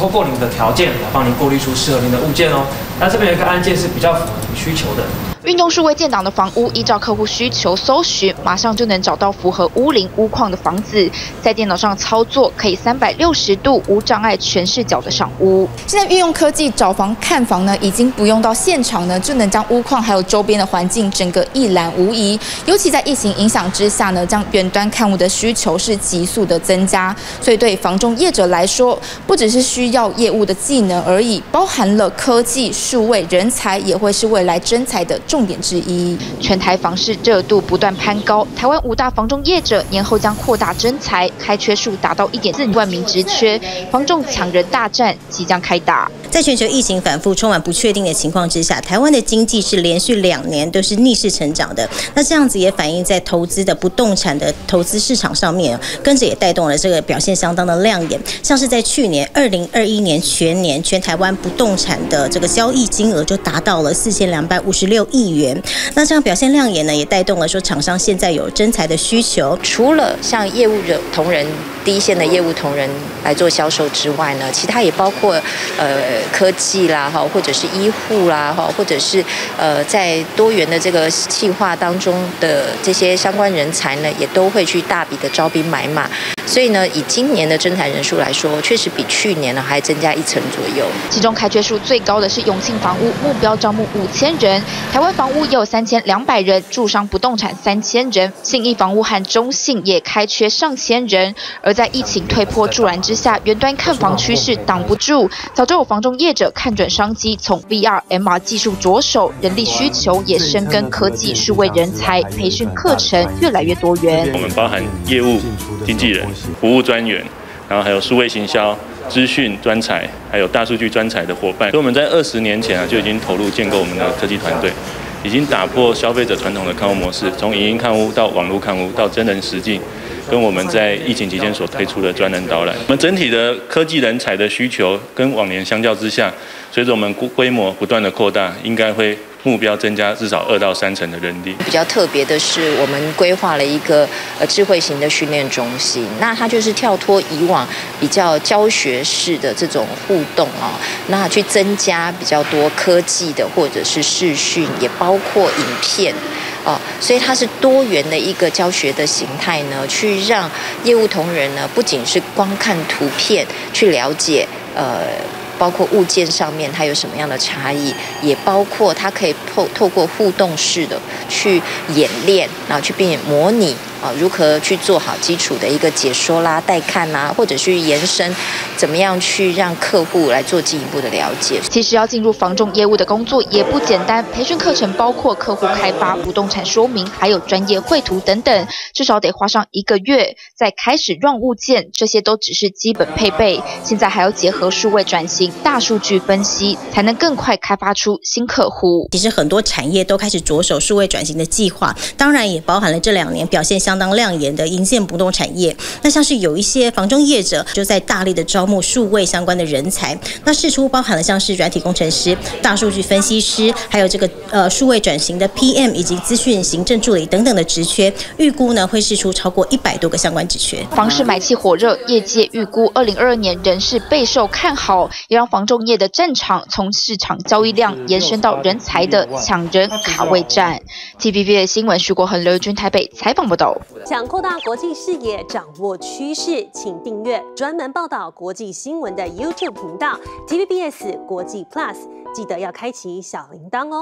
透过您的条件来帮您过滤出适合您的物件哦。那这边有一个案件是比较符合您需求的。 运用数位建档的房屋，依照客户需求搜寻，马上就能找到符合屋龄、屋况的房子，在电脑上操作，可以360度无障碍全视角的赏屋。现在运用科技找房看房呢，已经不用到现场呢，就能将屋况还有周边的环境整个一览无遗。尤其在疫情影响之下呢，将远端看屋的需求是急速的增加，所以对房仲业者来说，不只是需要业务的技能而已，包含了科技、数位人才，也会是未来征才的 重点之一，全台房市热度不断攀高。台湾5大房仲业者年后将扩大征才，开缺数达到1.4万名职缺，房仲抢人大战即将开打。 在全球疫情反复、充满不确定的情况之下，台湾的经济是连续2年都是逆势成长的。那这样子也反映在投资的不动产的投资市场上面，跟着也带动了这个表现相当的亮眼。像是在去年2021年全台湾不动产的这个交易金额就达到了4256亿元。那这样表现亮眼呢，也带动了说厂商现在有征才的需求。 除了像业务同仁第一线的业务同仁来做销售之外呢，其他也包括科技啦哈，或者是医护啦哈，或者是在多元的这个企划当中的这些相关人才呢，也都会去大笔的招兵买马。所以呢，以今年的征才人数来说，确实比去年呢还增加1成左右。 其中开缺数最高的是永庆房屋，目标招募5000人；台湾房屋也有3200人，住商不动产3000人，信义房屋和中信也开缺上千人。而在疫情推波助澜之下，远端看房趋势挡不住，早就有房仲业者看准商机，从 VR、MR 技术着手，人力需求也深耕科技数位人才，培训课程越来越多元。 我们包含业务经纪人、服务专员，然后还有数位行销、资讯专才，还有大数据专才的伙伴。所以我们在20年前就已经投入建构我们的科技团队，已经打破消费者传统的看屋模式，从影音看屋到网络看屋到真人实境。 跟我们在疫情期间所推出的专人导览，我们整体的科技人才的需求跟往年相较之下，随着我们规模不断的扩大，应该会目标增加至少2到3成的人力。 比较特别的是，我们规划了一个智慧型的训练中心，那它就是跳脱以往比较教学式的这种互动啊，那去增加比较多科技的或者是视讯，也包括影片。 所以它是多元的一个教学的形态呢，去让业务同仁呢，不仅是光看图片去了解，包括物件上面它有什么样的差异，也包括它可以透过互动式的去演练，然后去并模拟如何去做好基础的一个解说啦、带看啦，或者去延伸，怎么样去让客户来做进一步的了解。 其实要进入房仲业务的工作也不简单，培训课程包括客户开发、不动产说明，还有专业绘图等等，至少得花上1个月。再开始run物件，这些都只是基本配备，现在还要结合数位转型、大数据分析，才能更快开发出新客户。 其实很多产业都开始着手数位转型的计划，当然也包含了这2年表现相当亮眼的营建不动产业。那像是有一些房仲业者就在大力的招募数位相关的人才，那释出包含了像是软体工程师、大数据分析师，还有这个数位转型的 PM 以及资讯行政助理等等的职缺，预估呢会释出超过100多个相关职缺。 房市买气火热，业界预估2022年人事备受看好，也让房仲业的战场从市场交易量延伸到人才的抢人卡位战。TVB 新闻徐国恒、刘军台北采访报道。 想扩大国际视野，掌握趋势，请订阅专门报道国际新闻的 YouTube 频道 TVBS 国际 Plus， 记得要开启小铃铛哦。